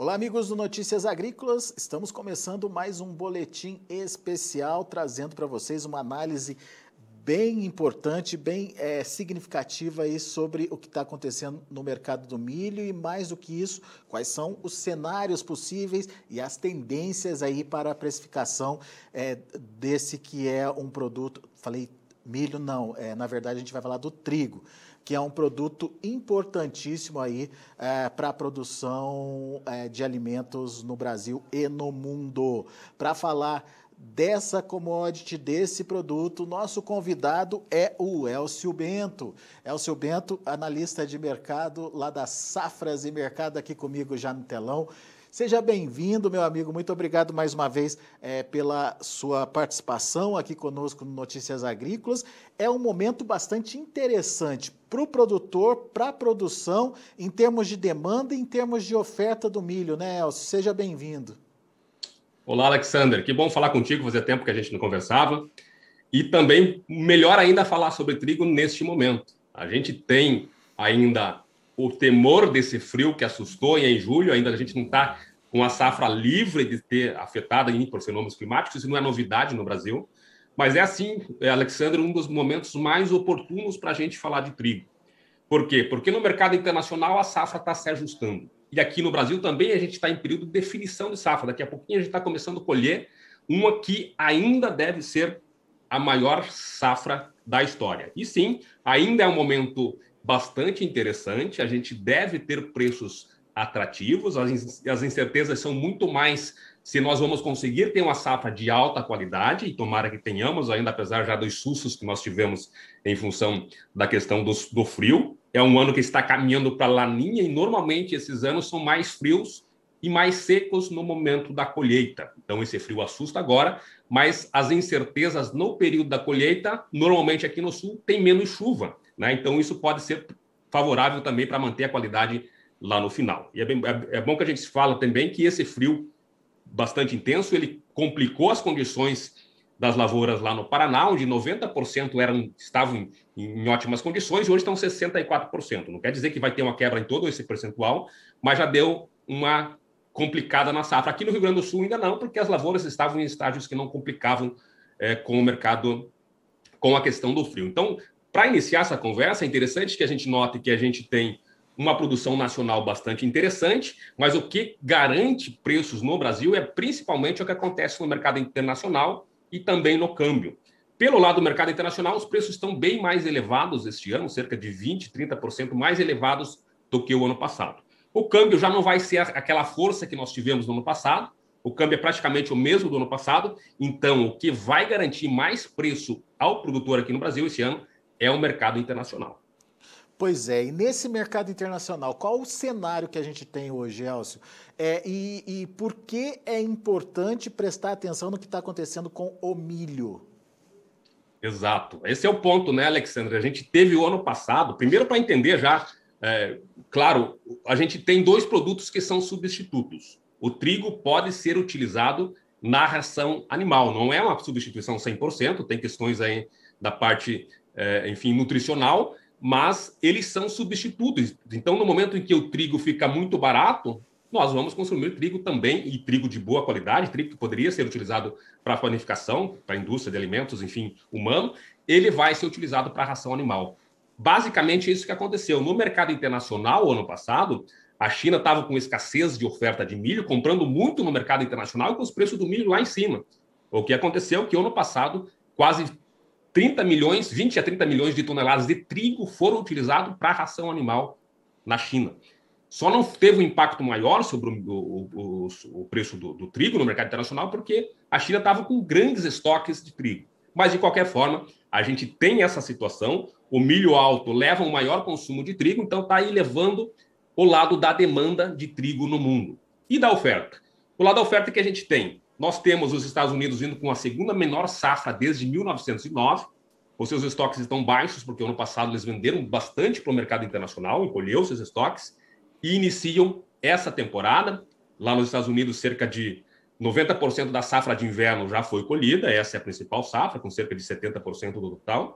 Olá, amigos do Notícias Agrícolas. Estamos começando mais um boletim especial, trazendo para vocês uma análise bem importante, bem significativa aí sobre o que está acontecendo no mercado do milho e, mais do que isso, quais são os cenários possíveis e as tendências aí para a precificação desse que é um produto. Falei milho, não, na verdade a gente vai falar do trigo, que é um produto importantíssimo aí para a produção de alimentos no Brasil e no mundo. Para falar dessa commodity, desse produto, nosso convidado é o Elcio Bento. Elcio Bento, analista de mercado lá das Safras e Mercado, aqui comigo já no telão. Seja bem-vindo, meu amigo. Muito obrigado mais uma vez pela sua participação aqui conosco no Notícias Agrícolas. É um momento bastante interessante para o produtor, para a produção, em termos de demanda e em termos de oferta do milho, né, Elcio? Seja bem-vindo. Olá, Alexander. Que bom falar contigo. Fazia tempo que a gente não conversava. E também, melhor ainda, falar sobre trigo neste momento. A gente tem ainda o temor desse frio que assustou em julho. Ainda a gente não está com a safra livre de ter afetada por fenômenos climáticos. Isso não é novidade no Brasil. Mas é assim, Alexander, um dos momentos mais oportunos para a gente falar de trigo. Por quê? Porque no mercado internacional a safra está se ajustando. E aqui no Brasil também a gente está em período de definição de safra. Daqui a pouquinho a gente está começando a colher uma que ainda deve ser a maior safra da história. E sim, ainda é um momento bastante interessante. A gente deve ter preços atrativos. As incertezas são muito mais se nós vamos conseguir ter uma safra de alta qualidade, e tomara que tenhamos ainda, apesar já dos sustos que nós tivemos em função da questão do frio. É um ano que está caminhando para a laninha e normalmente esses anos são mais frios e mais secos no momento da colheita. Então esse frio assusta agora, mas as incertezas no período da colheita, normalmente aqui no sul, tem menos chuva, né? Então isso pode ser favorável também para manter a qualidade lá no final. E é bom que a gente fala também que esse frio bastante intenso, ele complicou as condições das lavouras lá no Paraná, onde 90% estavam em ótimas condições e hoje estão 64%. Não quer dizer que vai ter uma quebra em todo esse percentual, mas já deu uma complicada na safra. Aqui no Rio Grande do Sul ainda não, porque as lavouras estavam em estágios que não complicavam com o mercado, com a questão do frio. Então, para iniciar essa conversa, é interessante que a gente note que a gente tem uma produção nacional bastante interessante, mas o que garante preços no Brasil é principalmente o que acontece no mercado internacional e também no câmbio. Pelo lado do mercado internacional, os preços estão bem mais elevados este ano, cerca de 20%, 30% mais elevados do que o ano passado. O câmbio já não vai ser aquela força que nós tivemos no ano passado, o câmbio é praticamente o mesmo do ano passado, então o que vai garantir mais preço ao produtor aqui no Brasil esse ano é o mercado internacional. Pois é, e nesse mercado internacional, qual o cenário que a gente tem hoje, Elcio? E por que é importante prestar atenção no que está acontecendo com o milho? Exato. Esse é o ponto, né, Alexandre? A gente teve o ano passado, primeiro para entender já, claro, a gente tem dois produtos que são substitutos. O trigo pode ser utilizado na ração animal, não é uma substituição 100%, tem questões aí da parte, enfim, nutricional, mas eles são substitutos. Então, no momento em que o trigo fica muito barato, nós vamos consumir trigo também, e trigo de boa qualidade, trigo que poderia ser utilizado para panificação, para a indústria de alimentos, enfim, humano, ele vai ser utilizado para ração animal. Basicamente, isso que aconteceu. No mercado internacional, ano passado, a China estava com escassez de oferta de milho, comprando muito no mercado internacional e com os preços do milho lá em cima. O que aconteceu é que, ano passado, quase 30 milhões, 20 a 30 milhões de toneladas de trigo foram utilizados para ração animal na China. Só não teve um impacto maior sobre o preço do trigo no mercado internacional porque a China estava com grandes estoques de trigo. Mas, de qualquer forma, a gente tem essa situação, o milho alto leva um maior consumo de trigo, então está aí levando o lado da demanda de trigo no mundo. E da oferta? O lado da oferta que a gente tem, nós temos os Estados Unidos vindo com a segunda menor safra desde 1909, os seus estoques estão baixos, porque ano passado eles venderam bastante para o mercado internacional, encolheu seus estoques, e iniciam essa temporada. Lá nos Estados Unidos, cerca de 90% da safra de inverno já foi colhida, essa é a principal safra, com cerca de 70% do total.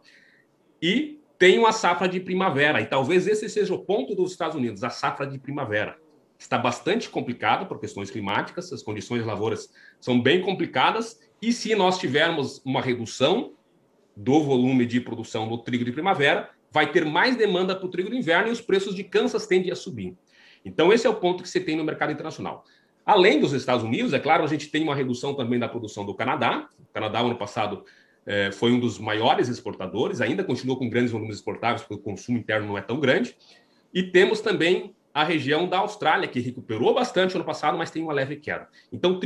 E tem uma safra de primavera, e talvez esse seja o ponto dos Estados Unidos, a safra de primavera. está bastante complicada por questões climáticas, as condições de lavouras são bem complicadas, e se nós tivermos uma redução do volume de produção do trigo de primavera, vai ter mais demanda para o trigo de inverno e os preços de Kansas tendem a subir. Então, esse é o ponto que você tem no mercado internacional. Além dos Estados Unidos, é claro, a gente tem uma redução também da produção do Canadá. O Canadá, ano passado, foi um dos maiores exportadores, ainda continua com grandes volumes exportáveis, porque o consumo interno não é tão grande. E temos também a região da Austrália, que recuperou bastante ano passado, mas tem uma leve queda. Então,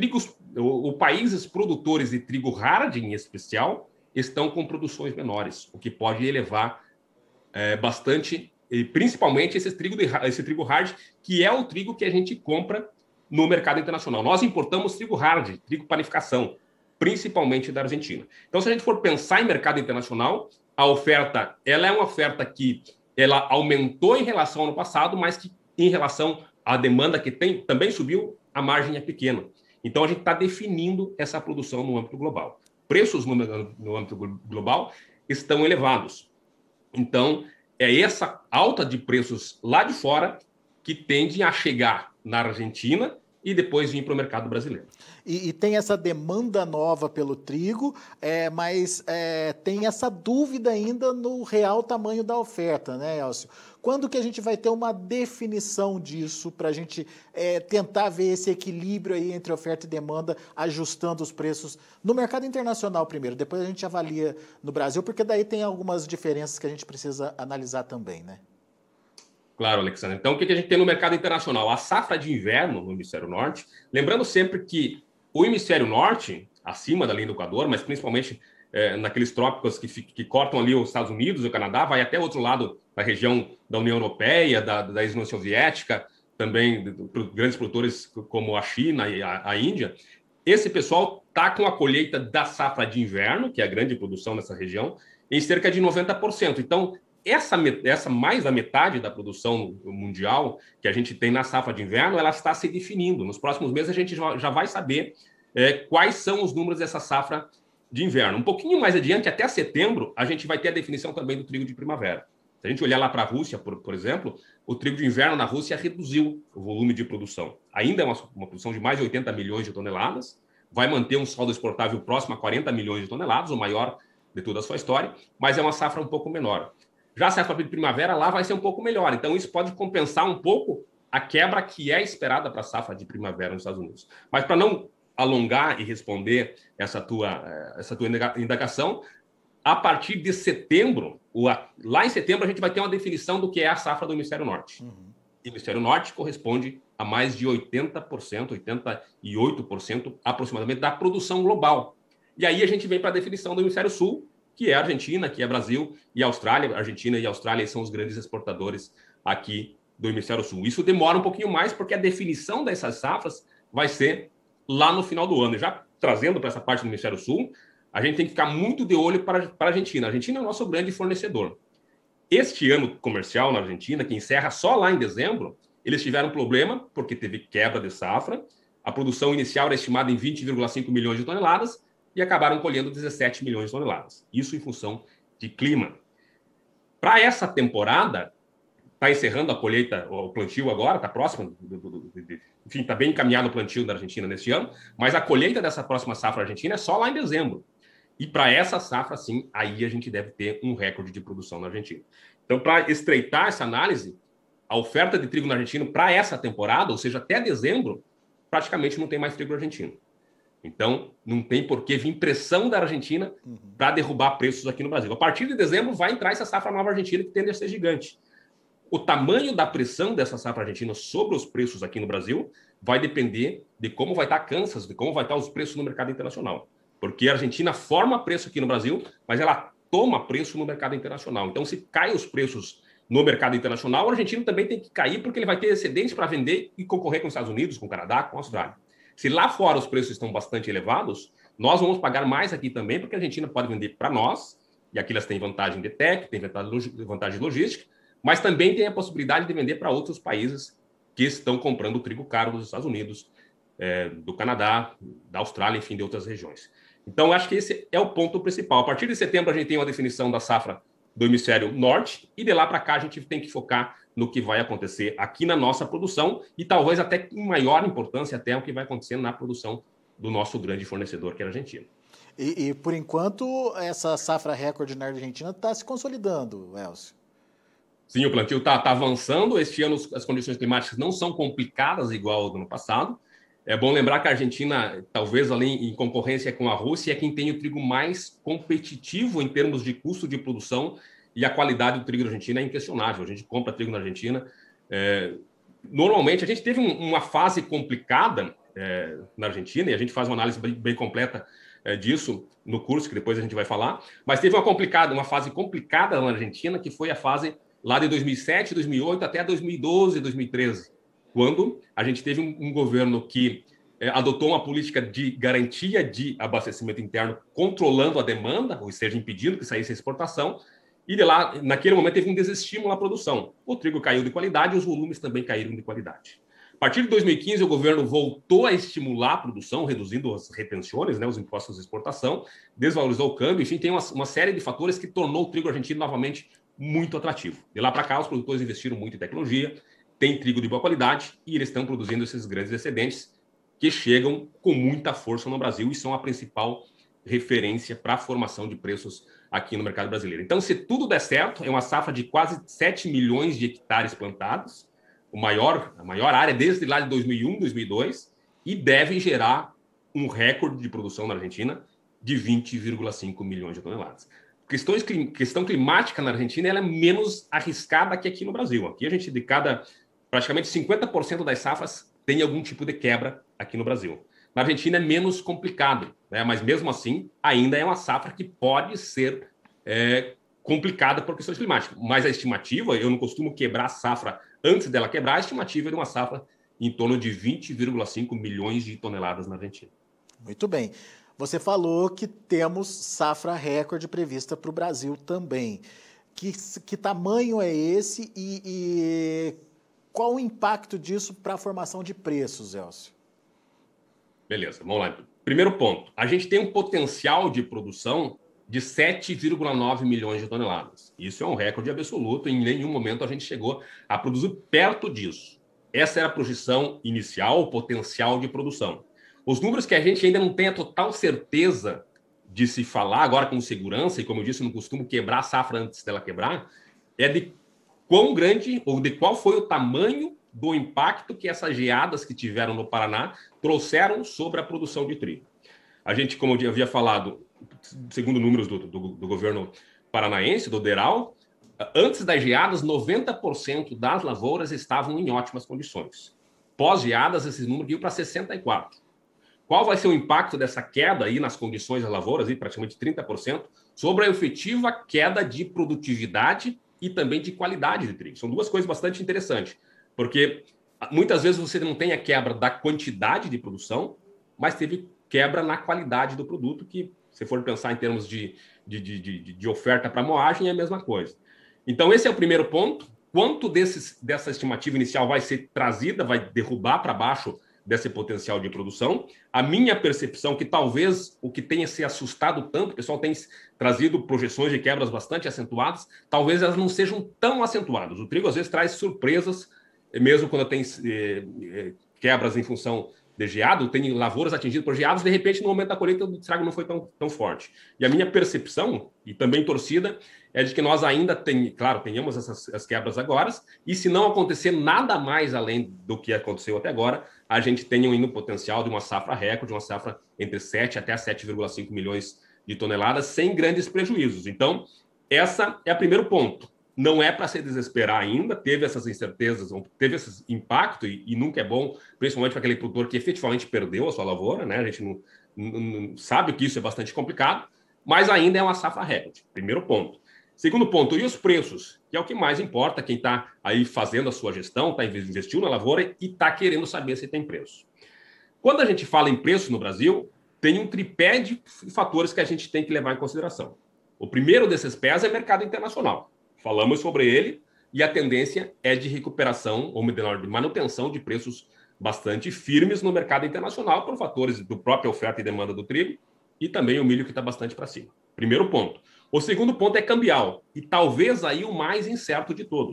países produtores de trigo hard, em especial, estão com produções menores, o que pode elevar bastante, e principalmente esse trigo hard, que é o trigo que a gente compra no mercado internacional. Nós importamos trigo hard, trigo panificação, principalmente da Argentina. Então, se a gente for pensar em mercado internacional, a oferta, ela é uma oferta que ela aumentou em relação ao ano passado, mas que em relação à demanda que tem, também subiu, a margem é pequena. Então, a gente está definindo essa produção no âmbito global. Preços no âmbito global estão elevados. Então, é essa alta de preços lá de fora que tende a chegar na Argentina e depois vir para o mercado brasileiro. E tem essa demanda nova pelo trigo, mas tem essa dúvida ainda no real tamanho da oferta, né, Elcio? Quando que a gente vai ter uma definição disso para a gente tentar ver esse equilíbrio aí entre oferta e demanda, ajustando os preços no mercado internacional primeiro, depois a gente avalia no Brasil, porque daí tem algumas diferenças que a gente precisa analisar também, né? Claro, Alexandre. Então, o que a gente tem no mercado internacional? A safra de inverno no hemisfério norte, lembrando sempre que o hemisfério norte, acima da linha do Equador, mas principalmente naqueles trópicos que cortam ali os Estados Unidos e o Canadá, vai até o outro lado da região da União Europeia, da ex-União Soviética, também grandes produtores como a China e a Índia. Esse pessoal está com a colheita da safra de inverno, que é a grande produção nessa região, em cerca de 90%. Então, essa mais da metade da produção mundial que a gente tem na safra de inverno, ela está se definindo. Nos próximos meses a gente já vai saber quais são os números dessa safra de inverno. Um pouquinho mais adiante, até setembro, a gente vai ter a definição também do trigo de primavera. Se a gente olhar lá para a Rússia, por exemplo, o trigo de inverno na Rússia reduziu o volume de produção. Ainda é uma produção de mais de 80 milhões de toneladas, vai manter um saldo exportável próximo a 40 milhões de toneladas, o maior de toda a sua história, mas é uma safra um pouco menor. Já a safra de primavera lá vai ser um pouco melhor. Então, isso pode compensar um pouco a quebra que é esperada para a safra de primavera nos Estados Unidos. Mas para não alongar e responder essa tua indagação, a partir de setembro, lá em setembro, a gente vai ter uma definição do que é a safra do hemisfério norte. Uhum. O hemisfério norte corresponde a mais de 80%, 88% aproximadamente da produção global. E aí a gente vem para a definição do hemisfério sul, que é a Argentina, que é Brasil e Austrália. A Argentina e a Austrália são os grandes exportadores aqui do hemisfério sul. Isso demora um pouquinho mais, porque a definição dessas safras vai ser lá no final do ano. E já trazendo para essa parte do hemisfério sul, a gente tem que ficar muito de olho para a Argentina. A Argentina é o nosso grande fornecedor. Este ano comercial na Argentina, que encerra só lá em dezembro, eles tiveram um problema, porque teve quebra de safra. A produção inicial era estimada em 20,5 milhões de toneladas, e acabaram colhendo 17 milhões de toneladas. Isso em função de clima. Para essa temporada, está encerrando a colheita, o plantio agora, está próximo, enfim, está bem encaminhado o plantio da Argentina neste ano, mas a colheita dessa próxima safra argentina é só lá em dezembro. E para essa safra, sim, aí a gente deve ter um recorde de produção na Argentina. Então, para estreitar essa análise, a oferta de trigo na Argentina para essa temporada, ou seja, até dezembro, praticamente não tem mais trigo argentino. Então, não tem por que vir pressão da Argentina para derrubar preços aqui no Brasil. A partir de dezembro vai entrar essa safra nova argentina que tende a ser gigante. O tamanho da pressão dessa safra argentina sobre os preços aqui no Brasil vai depender de como vai estar Kansas, de como vai estar os preços no mercado internacional. Porque a Argentina forma preço aqui no Brasil, mas ela toma preço no mercado internacional. Então, se caem os preços no mercado internacional, o argentino também tem que cair porque ele vai ter excedentes para vender e concorrer com os Estados Unidos, com o Canadá, com a Austrália. Se lá fora os preços estão bastante elevados, nós vamos pagar mais aqui também, porque a Argentina pode vender para nós, e aqui elas têm vantagem de tech, tem vantagem de logística, mas também tem a possibilidade de vender para outros países que estão comprando trigo caro dos Estados Unidos, do Canadá, da Austrália, enfim, de outras regiões. Então, acho que esse é o ponto principal. A partir de setembro, a gente tem uma definição da safra do hemisfério norte, e de lá para cá a gente tem que focar no que vai acontecer aqui na nossa produção e talvez até com maior importância até o que vai acontecer na produção do nosso grande fornecedor, que é a Argentina. E por enquanto, essa safra recorde na Argentina está se consolidando, Elcio. Sim, o plantio está avançando. Este ano as condições climáticas não são complicadas igual ao do ano passado. É bom lembrar que a Argentina, talvez ali em concorrência com a Rússia, é quem tem o trigo mais competitivo em termos de custo de produção e a qualidade do trigo da Argentina é inquestionável. A gente compra trigo na Argentina. Normalmente, a gente teve uma fase complicada na Argentina e a gente faz uma análise bem completa disso no curso, que depois a gente vai falar. Mas teve uma fase complicada na Argentina, que foi a fase lá de 2007, 2008 até 2012, 2013, quando a gente teve um governo que adotou uma política de garantia de abastecimento interno, controlando a demanda, ou seja, impedindo que saísse a exportação, e de lá, naquele momento, teve um desestímulo à produção. O trigo caiu de qualidade e os volumes também caíram de qualidade. A partir de 2015, o governo voltou a estimular a produção, reduzindo as retenções, os impostos de exportação, desvalorizou o câmbio, enfim, tem uma série de fatores que tornou o trigo argentino novamente muito atrativo. De lá para cá, os produtores investiram muito em tecnologia, tem trigo de boa qualidade e eles estão produzindo esses grandes excedentes que chegam com muita força no Brasil e são a principal referência para a formação de preços aqui no mercado brasileiro. Então, se tudo der certo, é uma safra de quase 7 milhões de hectares plantados, a maior área desde lá de 2001, 2002, e deve gerar um recorde de produção na Argentina de 20,5 milhões de toneladas. Questão climática na Argentina ela é menos arriscada que aqui no Brasil. Aqui a gente, praticamente 50% das safras tem algum tipo de quebra aqui no Brasil. Na Argentina é menos complicado, mas mesmo assim ainda é uma safra que pode ser complicada por questões climáticas. Mas a estimativa, eu não costumo quebrar a safra antes dela quebrar, a estimativa é de uma safra em torno de 20,5 milhões de toneladas na Argentina. Muito bem. Você falou que temos safra recorde prevista para o Brasil também. Que tamanho é esse e qual o impacto disso para a formação de preços, Elcio? Beleza, vamos lá. Primeiro ponto, a gente tem um potencial de produção de 7,9 milhões de toneladas. Isso é um recorde absoluto, em nenhum momento a gente chegou a produzir perto disso. Essa era a projeção inicial, o potencial de produção. Os números que a gente ainda não tem a total certeza de se falar agora com segurança, e como eu disse, eu não costumo quebrar a safra antes dela quebrar, é de quão grande ou de qual foi o tamanho do impacto que essas geadas que tiveram no Paraná trouxeram sobre a produção de trigo. A gente, como eu havia falado, segundo números do governo paranaense, do DERAL, antes das geadas, 90% das lavouras estavam em ótimas condições. Pós-geadas, esses números iam para 64%. Qual vai ser o impacto dessa queda aí nas condições das lavouras, aí, praticamente 30%, sobre a efetiva queda de produtividade e também de qualidade de trigo? São duas coisas bastante interessantes, porque muitas vezes você não tem a quebra da quantidade de produção, mas teve quebra na qualidade do produto, que, se for pensar em termos de oferta para moagem, é a mesma coisa. Então, esse é o primeiro ponto. Quanto dessa estimativa inicial vai ser trazida, vai derrubar para baixo desse potencial de produção? A minha percepção que talvez o que tenha se assustado tanto, o pessoal tem trazido projeções de quebras bastante acentuadas, talvez elas não sejam tão acentuadas. O trigo às vezes traz surpresas, mesmo quando tem quebras em função de geado, tem lavouras atingidas por geados, de repente no momento da colheita o estrago não foi tão forte. E a minha percepção, e também torcida, é de que nós ainda tenhamos essas quebras agora, e se não acontecer nada mais além do que aconteceu até agora, a gente tem ainda um potencial de uma safra recorde, uma safra entre 7 até 7,5 milhões de toneladas, sem grandes prejuízos. Então, essa é o primeiro ponto. Não é para se desesperar ainda, teve essas incertezas, teve esse impacto, e nunca é bom, principalmente para aquele produtor que efetivamente perdeu a sua lavoura, né? A gente não sabe que isso é bastante complicado, mas ainda é uma safra recorde. Primeiro ponto. Segundo ponto, e os preços? Que é o que mais importa, quem está aí fazendo a sua gestão, está investindo na lavoura e está querendo saber se tem preço. Quando a gente fala em preço no Brasil, tem um tripé de fatores que a gente tem que levar em consideração. O primeiro desses pés é o mercado internacional. Falamos sobre ele e a tendência é de recuperação ou de manutenção de preços bastante firmes no mercado internacional por fatores do própria oferta e demanda do trigo e também o milho que está bastante para cima. Primeiro ponto. O segundo ponto é cambial e talvez aí o mais incerto de todos.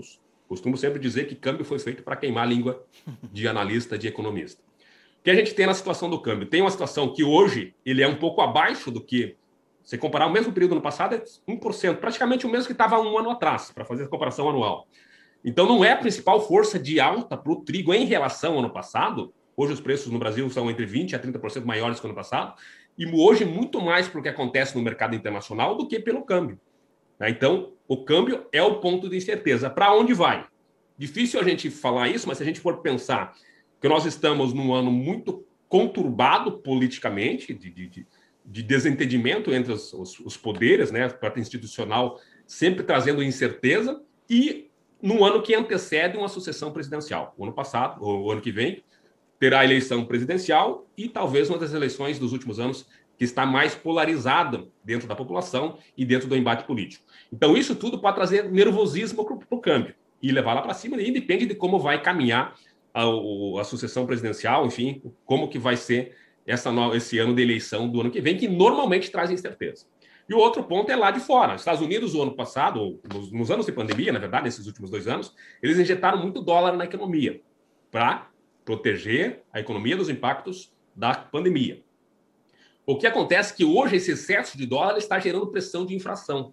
Costumo sempre dizer que câmbio foi feito para queimar a língua de analista, de economista. O que a gente tem na situação do câmbio? Tem uma situação que hoje ele é um pouco abaixo do que, se comparar o mesmo período no passado, é 1%, praticamente o mesmo que estava um ano atrás, para fazer a comparação anual. Então, não é a principal força de alta para o trigo em relação ao ano passado. Hoje os preços no Brasil são entre 20% a 30% maiores que o ano passado, e hoje muito mais pelo que acontece no mercado internacional do que pelo câmbio. Então, o câmbio é o ponto de incerteza. Para onde vai? Difícil a gente falar isso, mas se a gente for pensar que nós estamos num ano muito conturbado politicamente, de desentendimento entre os poderes, né, a parte institucional sempre trazendo incerteza, e no ano que antecede uma sucessão presidencial. O ano passado, ou o ano que vem, terá a eleição presidencial e talvez uma das eleições dos últimos anos que está mais polarizada dentro da população e dentro do embate político. Então, isso tudo pode trazer nervosismo para o câmbio e levar lá para cima, e depende de como vai caminhar a sucessão presidencial, enfim, como que vai ser esse ano de eleição do ano que vem, que normalmente traz incerteza. E o outro ponto é lá de fora. Os Estados Unidos, o ano passado, nos anos de pandemia, na verdade, nesses últimos 2 anos, eles injetaram muito dólar na economia para proteger a economia dos impactos da pandemia. O que acontece é que hoje esse excesso de dólar está gerando pressão de inflação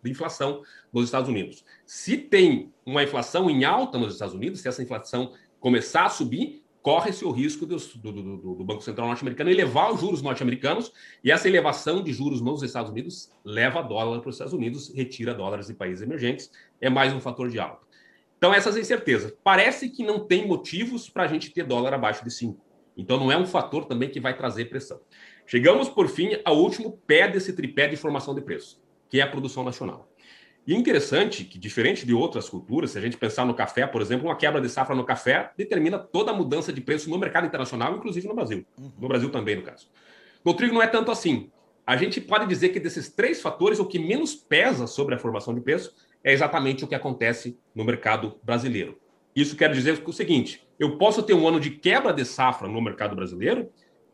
nos Estados Unidos. Se tem uma inflação em alta nos Estados Unidos, se essa inflação começar a subir, corre-se o risco do Banco Central norte-americano elevar os juros norte-americanos, e essa elevação de juros nos Estados Unidos leva dólar para os Estados Unidos, retira dólares de países emergentes, é mais um fator de alta. Então, essas incertezas. Parece que não tem motivos para a gente ter dólar abaixo de 5. Então, não é um fator também que vai trazer pressão. Chegamos, por fim, ao último pé desse tripé de formação de preço, que é a produção nacional. E é interessante que, diferente de outras culturas, se a gente pensar no café, por exemplo, uma quebra de safra no café determina toda a mudança de preço no mercado internacional, inclusive no Brasil. No Brasil também, no caso. No trigo não é tanto assim. A gente pode dizer que desses 3 fatores, o que menos pesa sobre a formação de preço é exatamente o que acontece no mercado brasileiro. Isso quer dizer o seguinte: eu posso ter um ano de quebra de safra no mercado brasileiro.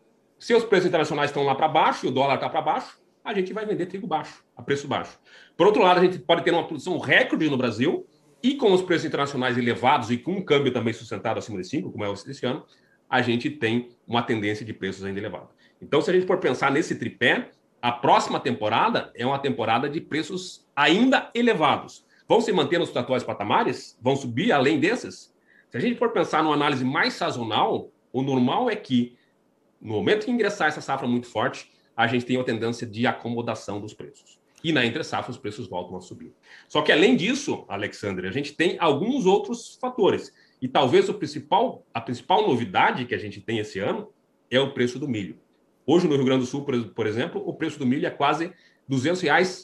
Se os preços internacionais estão lá para baixo e o dólar está para baixo, a gente vai vender trigo baixo, a preço baixo. Por outro lado, a gente pode ter uma produção recorde no Brasil e com os preços internacionais elevados e com um câmbio também sustentado acima de 5, como é esse ano, a gente tem uma tendência de preços ainda elevada. Então, se a gente for pensar nesse tripé, a próxima temporada é uma temporada de preços ainda elevados. Vão se manter nos atuais patamares? Vão subir além desses? Se a gente for pensar numa análise mais sazonal, o normal é que, no momento que ingressar essa safra muito forte, a gente tem uma tendência de acomodação dos preços. E na entre-safra os preços voltam a subir. Só que, além disso, Alexandre, a gente tem alguns outros fatores. E talvez a principal novidade que a gente tem esse ano é o preço do milho. Hoje, no Rio Grande do Sul, por exemplo, o preço do milho é quase R$200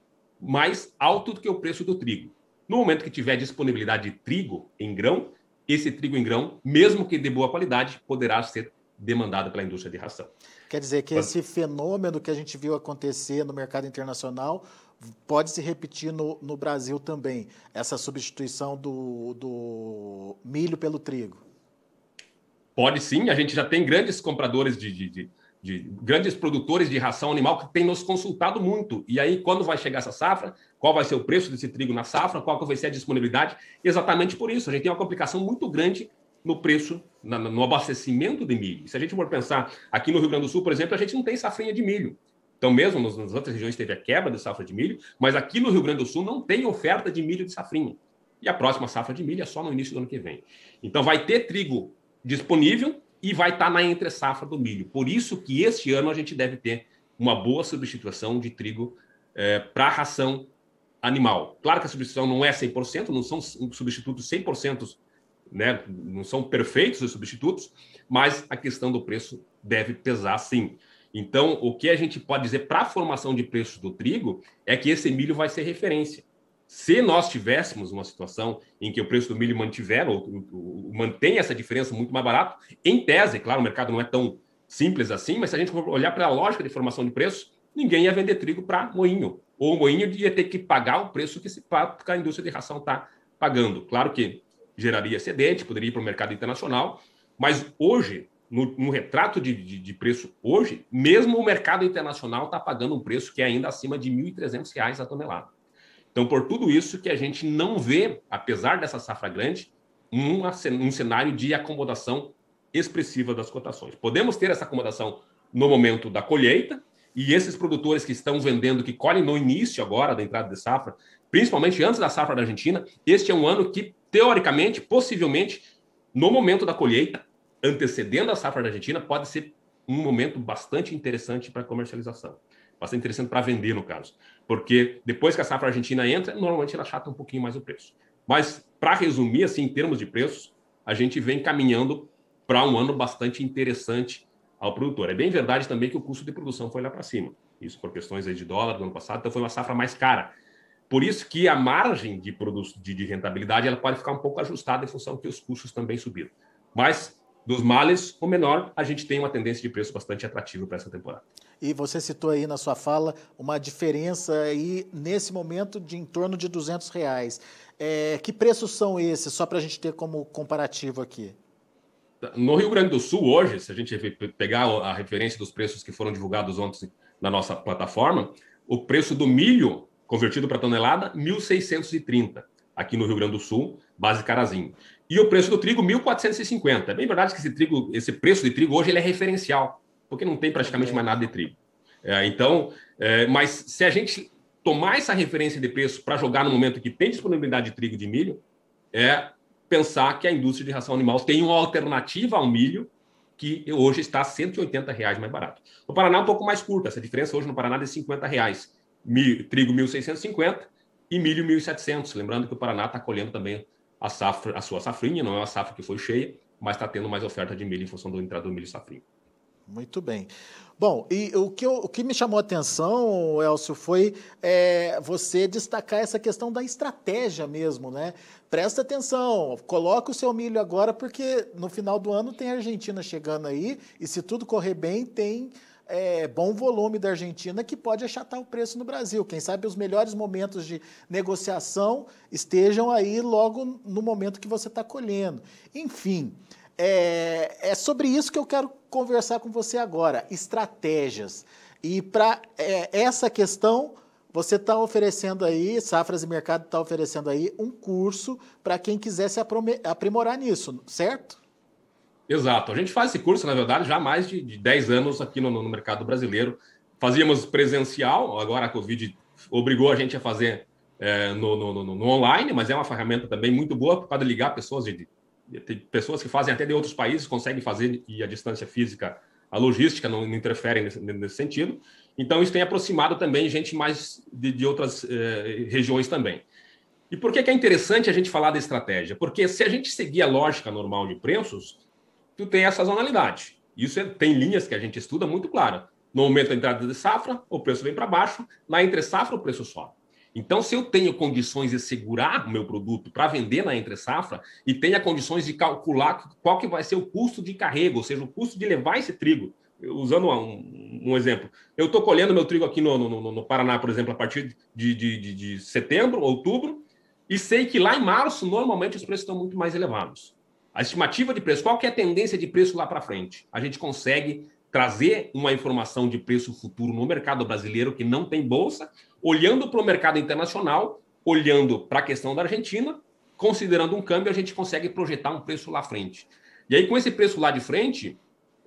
mais alto do que o preço do trigo. No momento que tiver disponibilidade de trigo em grão, esse trigo em grão, mesmo que de boa qualidade, poderá ser demandado pela indústria de ração. Quer dizer que esse fenômeno que a gente viu acontecer no mercado internacional pode se repetir no Brasil também, essa substituição do milho pelo trigo? Pode sim, a gente já tem grandes compradores de grandes produtores de ração animal que têm nos consultado muito. E aí, quando vai chegar essa safra, qual vai ser o preço desse trigo na safra, qual vai ser a disponibilidade? Exatamente por isso, a gente tem uma complicação muito grande no preço, no abastecimento de milho. Se a gente for pensar aqui no Rio Grande do Sul, por exemplo, a gente não tem safrinha de milho. Então, mesmo nas outras regiões teve a quebra de safra de milho, mas aqui no Rio Grande do Sul não tem oferta de milho de safrinha. E a próxima safra de milho é só no início do ano que vem. Então, vai ter trigo disponível e vai estar na entre-safra do milho. Por isso que este ano a gente deve ter uma boa substituição de trigo para a ração animal. Claro que a substituição não é 100%, não são substitutos 100%, né? Não são perfeitos os substitutos, mas a questão do preço deve pesar sim. Então, o que a gente pode dizer para a formação de preços do trigo é que esse milho vai ser referência. Se nós tivéssemos uma situação em que o preço do milho mantiver ou mantém essa diferença muito mais barato, em tese, claro, o mercado não é tão simples assim, mas se a gente for olhar para a lógica de formação de preços, ninguém ia vender trigo para moinho, ou o moinho ia ter que pagar o preço que a indústria de ração está pagando. Claro que geraria excedente, poderia ir para o mercado internacional, mas hoje, no retrato de preço hoje, mesmo o mercado internacional está pagando um preço que é ainda acima de R$ 1.300 a tonelada. Então, por tudo isso que a gente não vê, apesar dessa safra grande, um cenário de acomodação expressiva das cotações. Podemos ter essa acomodação no momento da colheita, e esses produtores que estão vendendo, que colhem no início agora da entrada de safra, principalmente antes da safra da Argentina, este é um ano que, teoricamente, possivelmente, no momento da colheita, antecedendo a safra da Argentina, pode ser um momento bastante interessante para comercialização. Bastante interessante para vender, no caso. Porque depois que a safra argentina entra, normalmente ela achata um pouquinho mais o preço. Mas, para resumir, assim, em termos de preços, a gente vem caminhando para um ano bastante interessante ao produtor. É bem verdade também que o custo de produção foi lá para cima. Isso por questões aí de dólar do ano passado, então foi uma safra mais cara. Por isso que a margem de rentabilidade ela pode ficar um pouco ajustada em função que os custos também subiram. Mas, dos males, o menor, a gente tem uma tendência de preço bastante atrativa para essa temporada. E você citou aí na sua fala uma diferença aí, nesse momento, de em torno de R$ 200. Que preços são esses, só para a gente ter como comparativo aqui? No Rio Grande do Sul, hoje, se a gente pegar a referência dos preços que foram divulgados ontem na nossa plataforma, o preço do milho convertido para tonelada, 1.630, aqui no Rio Grande do Sul, base Carazinho. E o preço do trigo, 1.450. É bem verdade que esse preço de trigo hoje ele é referencial, porque não tem praticamente mais nada de trigo. Mas se a gente tomar essa referência de preço para jogar no momento que tem disponibilidade de trigo e de milho, pensar que a indústria de ração animal tem uma alternativa ao milho que hoje está R$ 180 mais barato. No Paraná é um pouco mais curta, essa diferença hoje no Paraná é de R$ 50. Trigo 1.650 e milho 1.700. Lembrando que o Paraná está colhendo também a sua safrinha, não é uma safra que foi cheia, mas está tendo mais oferta de milho em função do entrada do milho safrinha. Muito bem. Bom, e o que me chamou a atenção, Elcio, foi você destacar essa questão da estratégia mesmo, né? Presta atenção, coloca o seu milho agora, porque no final do ano tem a Argentina chegando aí, e se tudo correr bem, tem bom volume da Argentina que pode achatar o preço no Brasil. Quem sabe os melhores momentos de negociação estejam aí logo no momento que você está colhendo. Enfim, é sobre isso que eu quero conversar com você agora, estratégias. E para essa questão, você está oferecendo aí, Safras e Mercado está oferecendo aí um curso para quem quiser se aprimorar nisso, certo? Exato. A gente faz esse curso, na verdade, já há mais de 10 anos aqui no mercado brasileiro. Fazíamos presencial, agora a Covid obrigou a gente a fazer no online, mas é uma ferramenta também muito boa para ligar pessoas tem pessoas que fazem até de outros países, conseguem fazer, e a distância física, a logística não interfere nesse sentido. Então, isso tem aproximado também gente mais de outras regiões também. E por que é interessante a gente falar da estratégia? Porque se a gente seguir a lógica normal de preços, tu tem a sazonalidade. Isso tem linhas que a gente estuda muito clara. No momento da entrada de safra, o preço vem para baixo, na entre safra, o preço sobe. Então, se eu tenho condições de segurar o meu produto para vender na entre-safra e tenho condições de calcular qual que vai ser o custo de carrego, ou seja, o custo de levar esse trigo, usando um exemplo. Eu estou colhendo meu trigo aqui no Paraná, por exemplo, a partir de setembro, outubro, e sei que lá em março, normalmente, os preços estão muito mais elevados. A estimativa de preço, qual que é a tendência de preço lá para frente? A gente consegue trazer uma informação de preço futuro no mercado brasileiro que não tem bolsa, olhando para o mercado internacional, olhando para a questão da Argentina, considerando um câmbio, a gente consegue projetar um preço lá à frente. E aí, com esse preço lá de frente,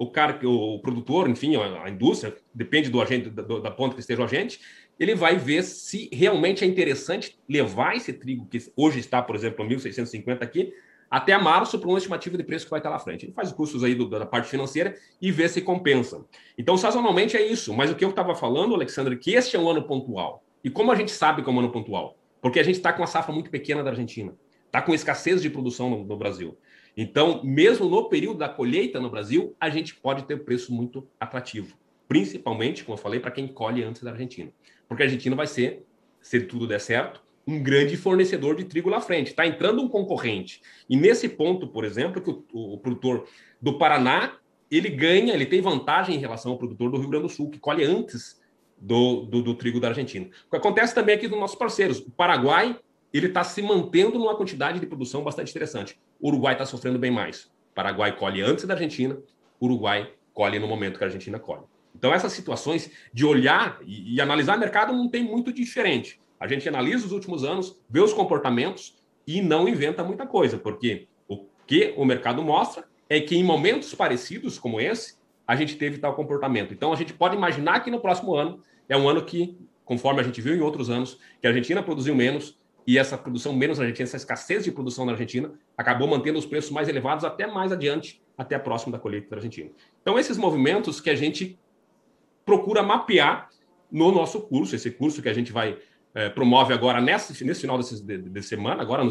o produtor, enfim, a indústria, depende do agente, da ponta que esteja o agente, ele vai ver se realmente é interessante levar esse trigo, que hoje está, por exemplo, 1.650 aqui, até março para uma estimativa de preço que vai estar lá frente. Ele faz os custos aí da parte financeira e vê se compensa. Então, sazonalmente é isso. Mas o que eu estava falando, Alexandre, que este é um ano pontual. E como a gente sabe que é um ano pontual? Porque a gente está com uma safra muito pequena da Argentina. Está com escassez de produção no Brasil. Então, mesmo no período da colheita no Brasil, a gente pode ter preço muito atrativo. Principalmente, como eu falei, para quem colhe antes da Argentina. Porque a Argentina vai ser, se tudo der certo, um grande fornecedor de trigo lá frente. Está entrando um concorrente. E nesse ponto, por exemplo, que o produtor do Paraná, ele tem vantagem em relação ao produtor do Rio Grande do Sul, que colhe antes do trigo da Argentina. O que acontece também aqui dos nossos parceiros. O Paraguai, ele está se mantendo numa quantidade de produção bastante interessante. O Uruguai está sofrendo bem mais. O Paraguai colhe antes da Argentina, o Uruguai colhe no momento que a Argentina colhe. Então, essas situações de olhar e analisar o mercado não tem muito diferente. A gente analisa os últimos anos, vê os comportamentos e não inventa muita coisa, porque o que o mercado mostra é que em momentos parecidos como esse, a gente teve tal comportamento. Então, a gente pode imaginar que no próximo ano é um ano que, conforme a gente viu em outros anos, que a Argentina produziu menos e essa produção menos na Argentina, essa escassez de produção na Argentina, acabou mantendo os preços mais elevados até mais adiante, até próximo da colheita da Argentina. Então, esses movimentos que a gente procura mapear no nosso curso, esse curso que a gente vai promove agora nesse final de semana, agora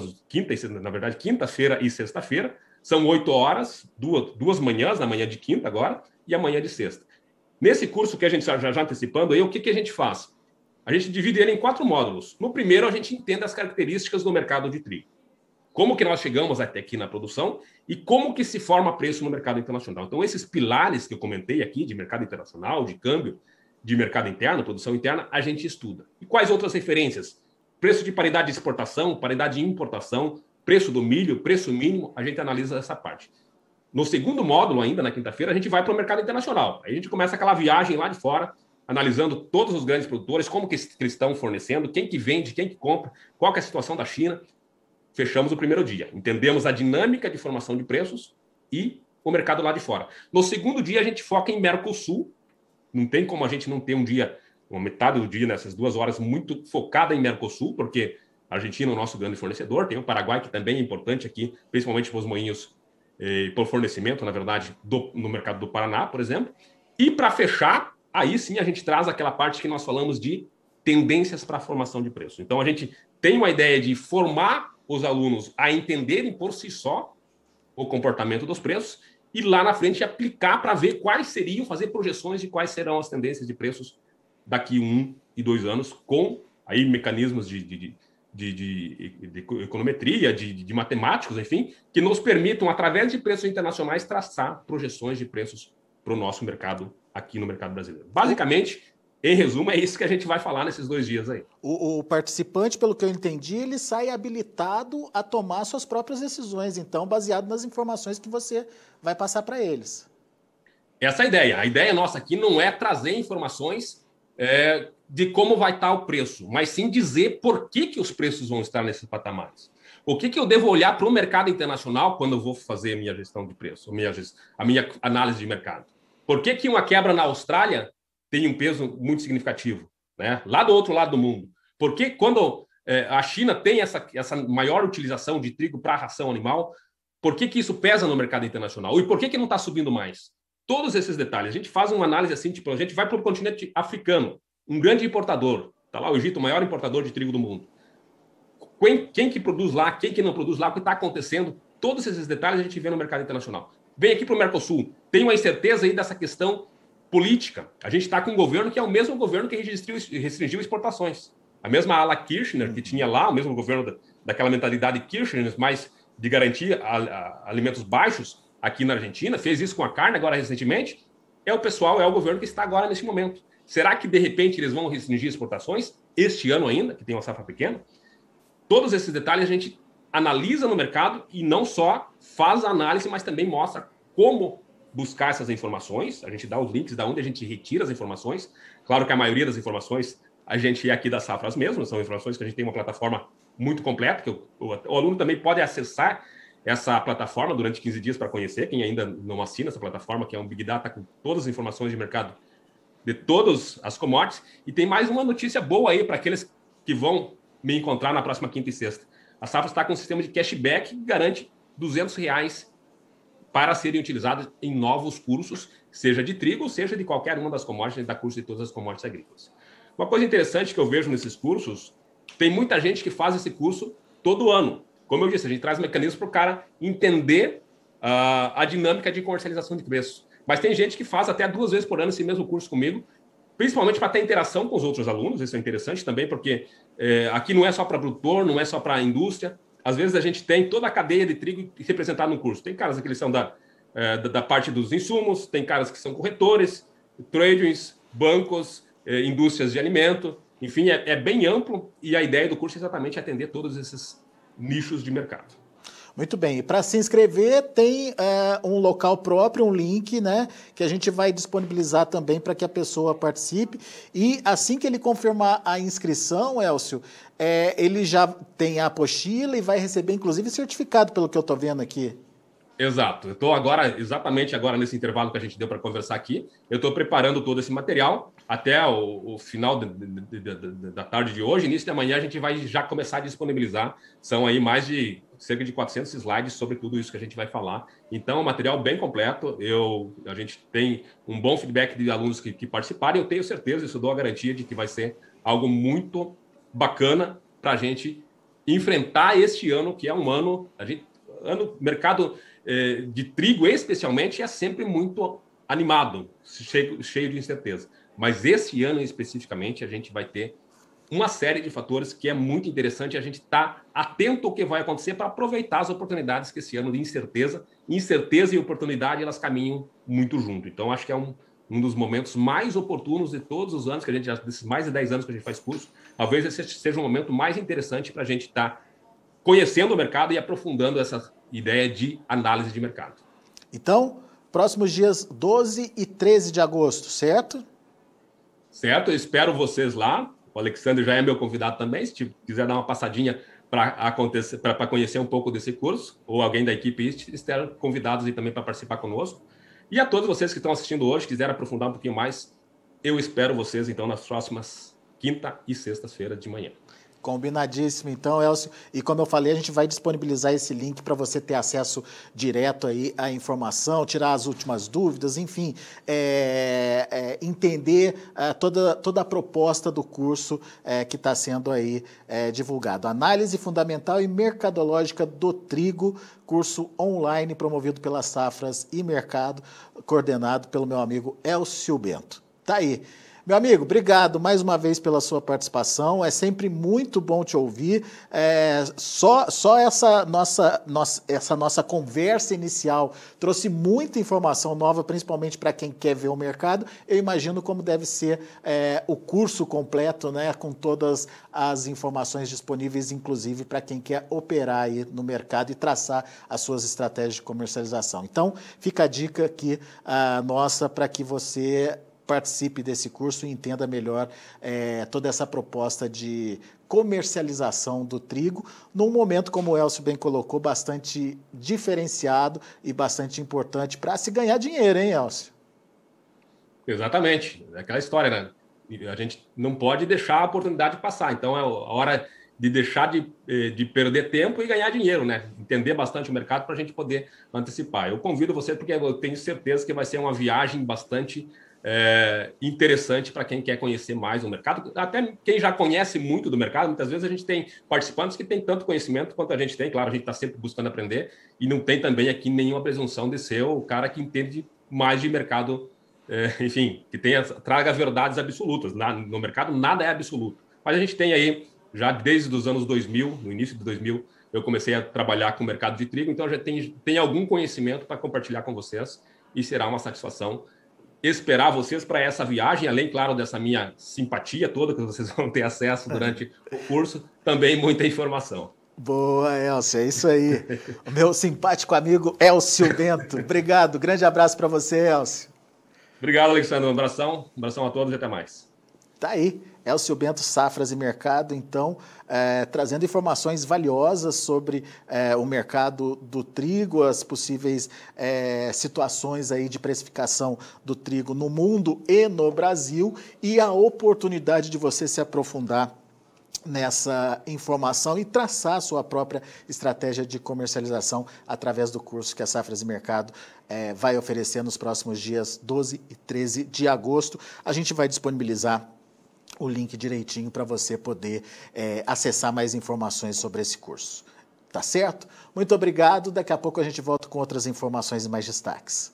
quinta-feira e sexta-feira, são 8 horas, duas manhãs, na manhã de quinta agora e amanhã de sexta. Nesse curso que a gente já antecipando aí, o que a gente faz? A gente divide ele em 4 módulos. No primeiro, a gente entende as características do mercado de trigo. Como que nós chegamos até aqui na produção e como que se forma preço no mercado internacional. Então, esses pilares que eu comentei aqui, de mercado internacional, de câmbio, de mercado interno, produção interna, a gente estuda. E quais outras referências? Preço de paridade de exportação, paridade de importação, preço do milho, preço mínimo, a gente analisa essa parte. No segundo módulo, ainda na quinta-feira, a gente vai para o mercado internacional. Aí a gente começa aquela viagem lá de fora, analisando todos os grandes produtores, como que eles estão fornecendo, quem que vende, quem que compra, qual que é a situação da China. Fechamos o primeiro dia. Entendemos a dinâmica de formação de preços e o mercado lá de fora. No segundo dia, a gente foca em Mercosul. Não tem como a gente não ter um dia, uma metade do dia, nessas 2 horas, muito focada em Mercosul, porque a Argentina é o nosso grande fornecedor, tem o Paraguai, que também é importante aqui, principalmente para os moinhos, por fornecimento, na verdade, no mercado do Paraná, por exemplo. E para fechar, aí sim a gente traz aquela parte que nós falamos de tendências para a formação de preço. Então, a gente tem uma ideia de formar os alunos a entenderem por si só o comportamento dos preços e lá na frente aplicar para ver quais seriam, fazer projeções de quais serão as tendências de preços daqui 1 e 2 anos, com aí mecanismos de econometria, de matemáticos, enfim, que nos permitam, através de preços internacionais, traçar projeções de preços para o nosso mercado aqui no mercado brasileiro. Basicamente, em resumo, é isso que a gente vai falar nesses 2 dias aí. O participante, pelo que eu entendi, ele sai habilitado a tomar suas próprias decisões, então, baseado nas informações que você vai passar para eles. Essa é a ideia. A ideia nossa aqui não é trazer informações de como vai estar o preço, mas sim dizer por que os preços vão estar nesses patamares. O que eu devo olhar para o mercado internacional quando eu vou fazer a minha gestão de preço, a minha análise de mercado? Por que uma quebra na Austrália tem um peso muito significativo, né? Lá do outro lado do mundo? Porque quando a China tem essa maior utilização de trigo para a ração animal, por que isso pesa no mercado internacional? E por que não está subindo mais? Todos esses detalhes. A gente faz uma análise assim, tipo, a gente vai para o continente africano, um grande importador. Está lá o Egito, o maior importador de trigo do mundo. Quem que produz lá, quem que não produz lá, o que está acontecendo, todos esses detalhes a gente vê no mercado internacional. Vem aqui para o Mercosul, tem uma incerteza aí dessa questão política. A gente está com um governo que é o mesmo governo que restringiu exportações. A mesma ala Kirchner, que tinha lá, o mesmo governo daquela mentalidade Kirchner, mas de garantir alimentos baixos aqui na Argentina, fez isso com a carne agora recentemente, é o governo que está agora nesse momento. Será que, de repente, eles vão restringir exportações este ano ainda, que tem uma safra pequena? Todos esses detalhes a gente analisa no mercado e não só faz a análise, mas também mostra como buscar essas informações. A gente dá os links de onde a gente retira as informações. Claro que a maioria das informações a gente é aqui das safras mesmo, são informações que a gente tem uma plataforma muito completa, que o aluno também pode acessar essa plataforma durante 15 dias para conhecer, quem ainda não assina essa plataforma, que é um Big Data com todas as informações de mercado de todas as commodities. E tem mais uma notícia boa aí para aqueles que vão me encontrar na próxima quinta e sexta. A Safra está com um sistema de cashback que garante R$200 para serem utilizados em novos cursos, seja de trigo, seja de qualquer uma das commodities, da curso de todas as commodities agrícolas. Uma coisa interessante que eu vejo nesses cursos, tem muita gente que faz esse curso todo ano. Como eu disse, a gente traz mecanismos para o cara entender a dinâmica de comercialização de preço. Mas tem gente que faz até 2 vezes por ano esse mesmo curso comigo, principalmente para ter interação com os outros alunos. Isso é interessante também, porque aqui não é só para produtor, não é só para a indústria. Às vezes a gente tem toda a cadeia de trigo representada no curso. Tem caras que são da parte dos insumos, tem caras que são corretores, tradings, bancos, indústrias de alimento. Enfim, é bem amplo e a ideia do curso é exatamente atender todos esses nichos de mercado. Muito bem. E para se inscrever, tem um local próprio, um link, né, que a gente vai disponibilizar também para que a pessoa participe. E assim que ele confirmar a inscrição, Elcio, ele já tem a apostila e vai receber, inclusive, certificado, pelo que eu estou vendo aqui. Exato. Eu estou exatamente agora nesse intervalo que a gente deu para conversar aqui, eu estou preparando todo esse material. Até o final da tarde de hoje, início da manhã, a gente vai já começar a disponibilizar. São aí cerca de 400 slides sobre tudo isso que a gente vai falar. Então, é um material bem completo. A gente tem um bom feedback de alunos que participaram e eu tenho certeza, isso dou a garantia de que vai ser algo muito bacana para a gente enfrentar este ano, que é um ano... mercado de trigo, especialmente, é sempre muito animado, cheio de incerteza. Mas esse ano, especificamente, a gente vai ter uma série de fatores que é muito interessante a gente estar atento ao que vai acontecer para aproveitar as oportunidades que esse ano de incerteza e oportunidade, elas caminham muito junto. Então, acho que é um dos momentos mais oportunos de todos os anos, desses mais de 10 anos que a gente faz curso, talvez esse seja um momento mais interessante para a gente estar conhecendo o mercado e aprofundando essa ideia de análise de mercado. Então, próximos dias 12 e 13 de agosto, certo? Certo, eu espero vocês lá. O Alexandre já é meu convidado também, se quiser dar uma passadinha para conhecer um pouco desse curso, ou alguém da equipe estejam convidados aí também para participar conosco. E a todos vocês que estão assistindo hoje, quiserem aprofundar um pouquinho mais, eu espero vocês então nas próximas quinta e sexta-feira de manhã. Combinadíssimo, então, Elcio. E como eu falei, a gente vai disponibilizar esse link para você ter acesso direto aí à informação, tirar as últimas dúvidas, enfim, entender toda a proposta do curso que está sendo aí divulgado. Análise Fundamental e Mercadológica do Trigo, curso online promovido pelas Safras e Mercado, coordenado pelo meu amigo Elcio Bento. Tá aí. Meu amigo, obrigado mais uma vez pela sua participação, é sempre muito bom te ouvir, só essa nossa conversa inicial trouxe muita informação nova, principalmente para quem quer ver o mercado. Eu imagino como deve ser o curso completo, né, com todas as informações disponíveis, inclusive para quem quer operar aí no mercado e traçar as suas estratégias de comercialização. Então, fica a dica aqui nossa para que você participe desse curso e entenda melhor toda essa proposta de comercialização do trigo, num momento, como o Elcio bem colocou, bastante diferenciado e bastante importante para se ganhar dinheiro, hein, Elcio? Exatamente. É aquela história, né? A gente não pode deixar a oportunidade passar. Então, é a hora de deixar de perder tempo e ganhar dinheiro, né? Entender bastante o mercado para a gente poder antecipar. Eu convido você porque eu tenho certeza que vai ser uma viagem bastante interessante para quem quer conhecer mais o mercado, até quem já conhece muito do mercado. Muitas vezes a gente tem participantes que têm tanto conhecimento quanto a gente tem, claro, a gente está sempre buscando aprender e não tem também aqui nenhuma presunção de ser o cara que entende mais de mercado, enfim, que traga verdades absolutas. No mercado nada é absoluto, mas a gente tem aí, já desde os anos 2000, no início de 2000, eu comecei a trabalhar com o mercado de trigo, então já tem algum conhecimento para compartilhar com vocês e será uma satisfação esperar vocês para essa viagem, além, claro, dessa minha simpatia toda que vocês vão ter acesso durante o curso, também muita informação. Boa, Elcio, é isso aí. O meu simpático amigo Elcio Bento. Obrigado, grande abraço para você, Elcio. Obrigado, Alexandre, um abração a todos e até mais. Tá aí, Elcio Bento, Safras e Mercado, então, trazendo informações valiosas sobre o mercado do trigo, as possíveis situações aí de precificação do trigo no mundo e no Brasil e a oportunidade de você se aprofundar nessa informação e traçar a sua própria estratégia de comercialização através do curso que a Safras e Mercado vai oferecer nos próximos dias 12 e 13 de agosto. A gente vai disponibilizar o link direitinho para você poder acessar mais informações sobre esse curso. Tá certo? Muito obrigado. Daqui a pouco a gente volta com outras informações e mais destaques.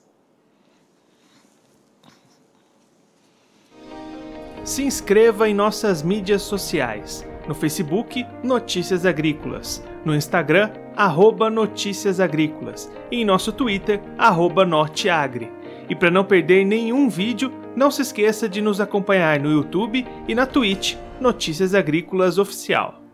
Se inscreva em nossas mídias sociais. No Facebook, Notícias Agrícolas. No Instagram, @Notícias Agrícolas. E em nosso Twitter, @Norteagri. E para não perder nenhum vídeo, não se esqueça de nos acompanhar no YouTube e na Twitch, Notícias Agrícolas Oficial.